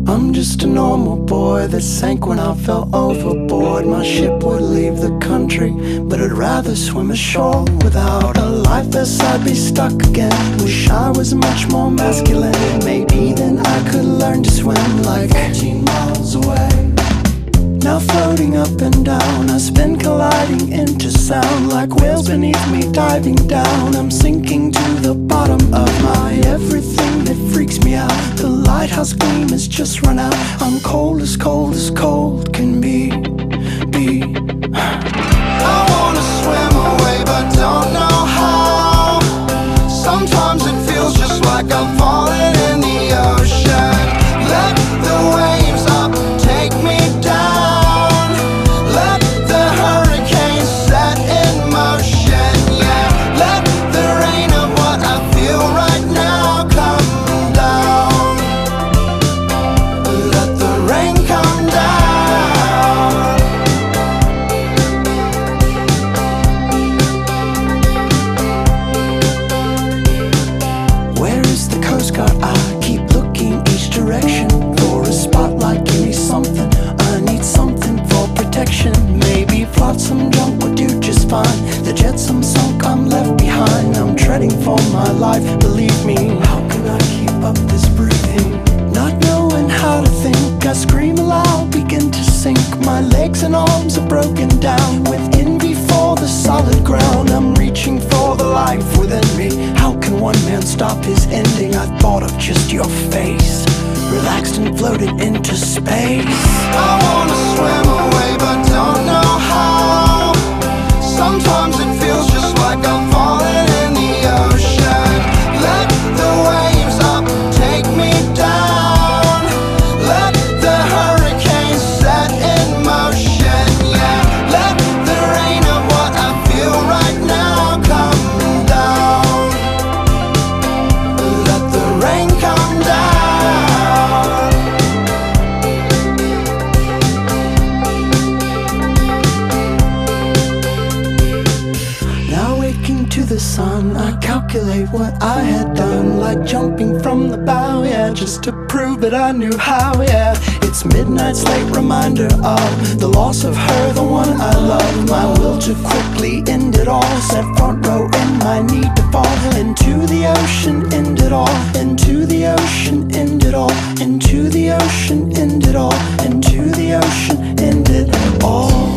I'm just a normal boy that sank when I fell overboard. My ship would leave the country, but I'd rather swim ashore. Without a life vest I'd be stuck again. Wish I was much more masculine. Maybe then I could learn to swim like 14 miles away. Now floating up and down, I spin colliding into sound. Like whales beneath me diving down, I'm sinking to the bottom of my everything that freaks me out. The lighthouse gleam has just run out. I'm cold as cold can be. I wanna swim away but don't know how. Sometimes it feels just like I'm falling in the ocean. Let the waves up take me down. Let the hurricane set in motion. Yeah, let the rain of what I feel right now come down. Let the rain come down. Where is the Coast Guard? I keep looking each direction for a spotlight. Give me something, I need something for protection. Maybe flotsam junk would do just fine. The jetsam sunk, I'm left behind. I'm treading for my life, believe me. How can I keep up this breathing? Not knowing how to think, I scream aloud, begin to sink. My legs and arms are broken down with envy for the solid ground. I'm reaching for the life within me. How can one man stop his ending? I thought of just your face, relaxed and floated into space. I wanna swim away but don't know how. Sometimes it feels just like I'm falling in the ocean. Let the waves up take me down. Let the hurricane set in motion. Yeah, let the rain of what I feel right now come down. Let the rain come down. Now waking to the sun, I calculate what I had done. Like jumping from the bow, yeah, just to prove that I knew how, yeah. It's midnight's late reminder of the loss of her, the one I love. My will to quickly end it all, set front row in my need to fall into the ocean, end it all. Into the ocean, end it all. Into the ocean, end it all. Into the ocean, end it all.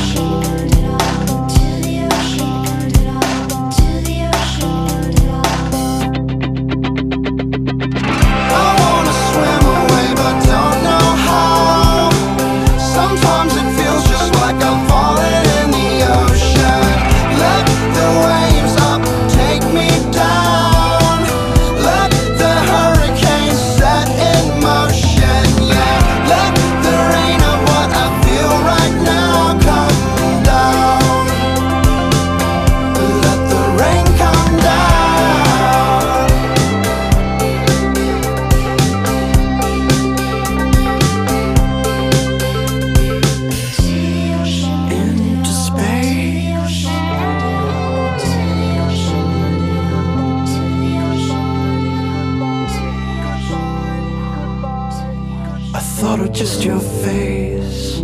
Sometimes it feels just like I'm falling in the ocean. Let the waves up take me down. Let the hurricane set in motion. Yeah, let the rain of what I feel right now come down. Let the rain come down. Into space. I thought of just your face.